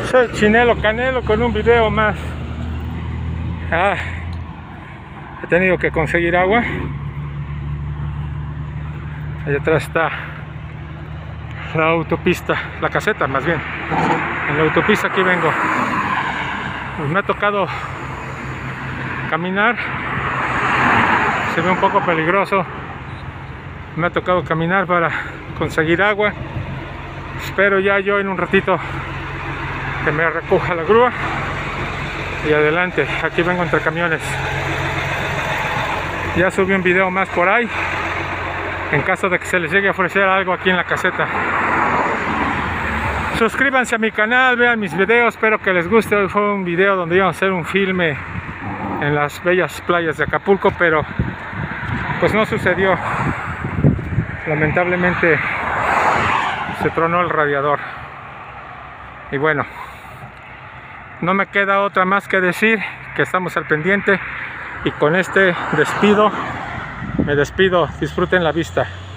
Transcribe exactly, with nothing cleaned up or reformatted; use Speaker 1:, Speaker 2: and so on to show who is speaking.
Speaker 1: Soy Chinelo Canelo con un video más. Ah, he tenido que conseguir agua. Allá atrás está la autopista, la caseta más bien. En la autopista aquí vengo. Pues me ha tocado caminar. Se ve un poco peligroso. Me ha tocado caminar para conseguir agua. Espero ya yo en un ratito que me recoja la grúa. Y adelante, aquí vengo entre camiones. Ya subí un video más por ahí, en caso de que se les llegue a ofrecer algo aquí en la caseta. Suscríbanse a mi canal, vean mis videos, espero que les guste. Hoy fue un video donde íbamos a hacer un filme en las bellas playas de Acapulco, pero pues no sucedió. Lamentablemente se tronó el radiador. Y bueno, no me queda otra más que decir que estamos al pendiente. Y con este despido, me despido. Disfruten la vista.